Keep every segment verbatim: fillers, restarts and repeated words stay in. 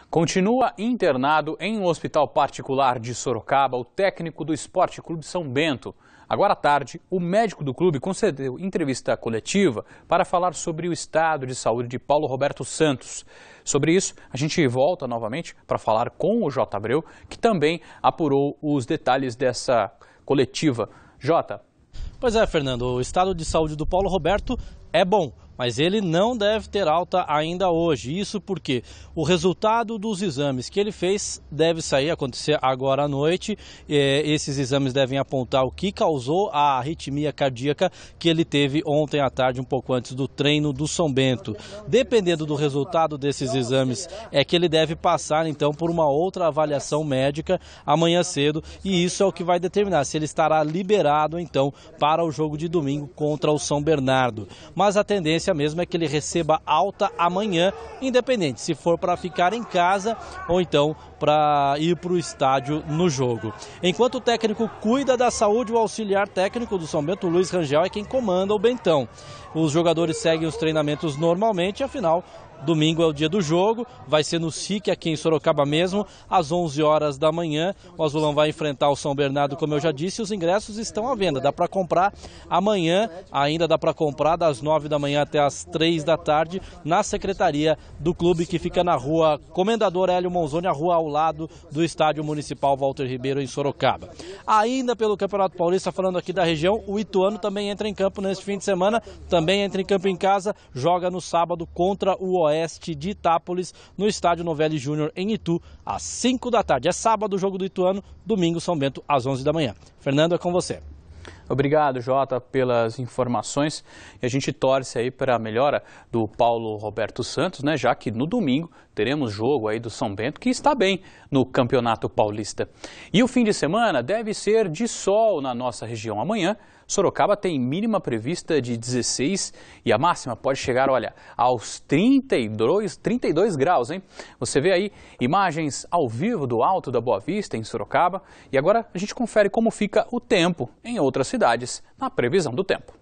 Continua internado em um hospital particular de Sorocaba o técnico do Esporte Clube São Bento. Agora à tarde, o médico do clube concedeu entrevista coletiva para falar sobre o estado de saúde de Paulo Roberto Santos. Sobre isso, a gente volta novamente para falar com o Jota Abreu, que também apurou os detalhes dessa coletiva. Jota. Pois é, Fernando, o estado de saúde do Paulo Roberto é bom, mas ele não deve ter alta ainda hoje. Isso porque o resultado dos exames que ele fez deve sair, acontecer agora à noite. É, esses exames devem apontar o que causou a arritmia cardíaca que ele teve ontem à tarde, um pouco antes do treino do São Bento. Dependendo do resultado desses exames, é que ele deve passar então por uma outra avaliação médica amanhã cedo, e isso é o que vai determinar se ele estará liberado então para o jogo de domingo contra o São Bernardo. Mas a tendência mesmo é que ele receba alta amanhã, independente se for para ficar em casa ou então para ir para o estádio no jogo. Enquanto o técnico cuida da saúde, o auxiliar técnico do São Bento, Luiz Rangel, é quem comanda o Bentão. Os jogadores seguem os treinamentos normalmente, afinal, domingo é o dia do jogo, vai ser no S I C aqui em Sorocaba mesmo, às onze horas da manhã. O Azulão vai enfrentar o São Bernardo, como eu já disse, os ingressos estão à venda. Dá para comprar amanhã, ainda dá para comprar das nove da manhã até as três da tarde, na secretaria do clube, que fica na rua Comendador Hélio Monzoni, a rua ao lado do Estádio Municipal Walter Ribeiro, em Sorocaba. Ainda pelo Campeonato Paulista, falando aqui da região, o Ituano também entra em campo neste fim de semana, também entra em campo em casa, joga no sábado contra o Oeste de Itápolis, no estádio Novelli Júnior em Itu, às cinco da tarde. É sábado o jogo do Ituano, domingo São Bento às onze da manhã. Fernando, é com você. Obrigado, Jota, pelas informações. E a gente torce aí para a melhora do Paulo Roberto Santos, né? Já que no domingo teremos jogo aí do São Bento, que está bem no Campeonato Paulista. E o fim de semana deve ser de sol na nossa região. Amanhã, Sorocaba tem mínima prevista de dezesseis e a máxima pode chegar, olha, aos trinta e dois, trinta e dois graus, hein? Você vê aí imagens ao vivo do Alto da Boa Vista, em Sorocaba. E agora a gente confere como fica o tempo em outras cidades, na previsão do tempo.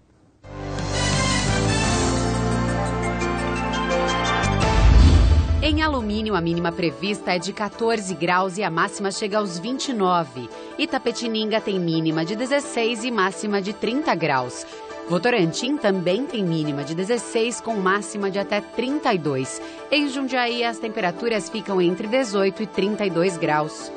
Em Alumínio, a mínima prevista é de quatorze graus e a máxima chega aos vinte e nove. Itapetininga tem mínima de dezesseis e máxima de trinta graus. Votorantim também tem mínima de dezesseis com máxima de até trinta e dois. Em Jundiaí, as temperaturas ficam entre dezoito e trinta e dois graus.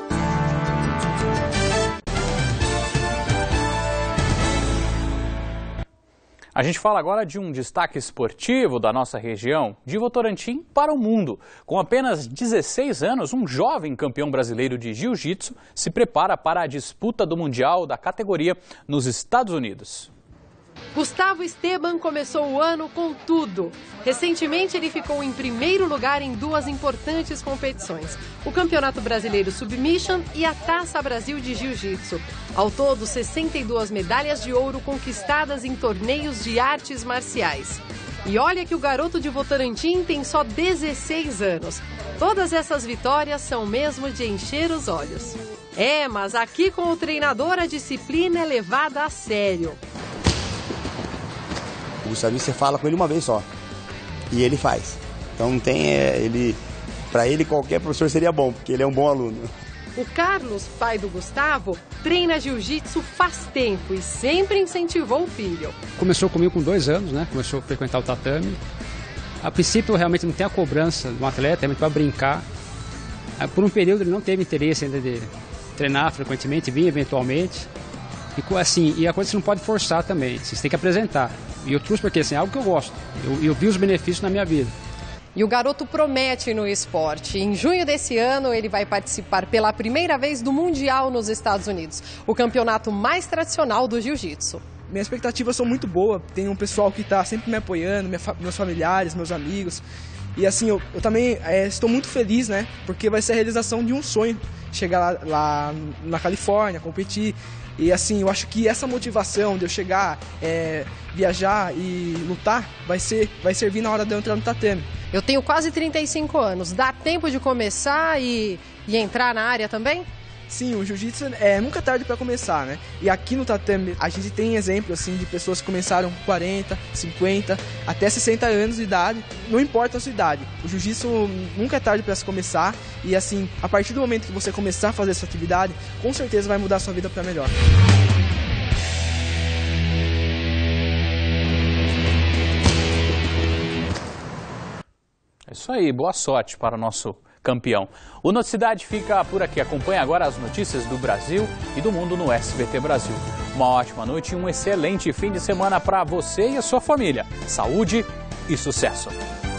A gente fala agora de um destaque esportivo da nossa região, de Votorantim para o mundo. Com apenas dezesseis anos, um jovem campeão brasileiro de jiu-jitsu se prepara para a disputa do Mundial da categoria nos Estados Unidos. Gustavo Esteban começou o ano com tudo. Recentemente, ele ficou em primeiro lugar em duas importantes competições: o Campeonato Brasileiro Submission e a Taça Brasil de Jiu-Jitsu. Ao todo, sessenta e duas medalhas de ouro conquistadas em torneios de artes marciais. E olha que o garoto de Votorantim tem só dezesseis anos. Todas essas vitórias são mesmo de encher os olhos. É, mas aqui com o treinador a disciplina é levada a sério. O Gustavinho, você fala com ele uma vez só e ele faz. Então não tem, é, ele, para ele qualquer professor seria bom, porque ele é um bom aluno. O Carlos, pai do Gustavo, treina jiu-jitsu faz tempo e sempre incentivou o filho. Começou comigo com dois anos, né? Começou a frequentar o tatame. A princípio realmente não tem a cobrança de um atleta, é muito para brincar. Por um período ele não teve interesse ainda de treinar frequentemente, vinha eventualmente. E assim, e a coisa você não pode forçar também, você tem que apresentar. E eu trouxe porque assim, é algo que eu gosto, eu, eu vi os benefícios na minha vida. E o garoto promete no esporte. Em junho desse ano, ele vai participar pela primeira vez do Mundial nos Estados Unidos, o campeonato mais tradicional do jiu-jitsu. Minhas expectativas são muito boas, tem um pessoal que está sempre me apoiando, minha, meus familiares, meus amigos. E assim, eu, eu também é, estou muito feliz, né? Porque vai ser a realização de um sonho, chegar lá, lá na Califórnia, competir. E assim, eu acho que essa motivação de eu chegar, é, viajar e lutar, vai, ser, vai servir na hora de eu entrar no tatame. Eu tenho quase trinta e cinco anos, dá tempo de começar e, e entrar na área também? Sim, o jiu-jitsu é nunca é tarde para começar, né? E aqui no tatame a gente tem exemplo assim de pessoas que começaram com quarenta, cinquenta, até sessenta anos de idade, não importa a sua idade. O jiu-jitsu nunca é tarde para se começar e assim, a partir do momento que você começar a fazer essa atividade, com certeza vai mudar a sua vida para melhor. É isso aí, boa sorte para o nosso campeão. O Noticidade fica por aqui. Acompanhe agora as notícias do Brasil e do mundo no S B T Brasil. Uma ótima noite e um excelente fim de semana para você e a sua família. Saúde e sucesso!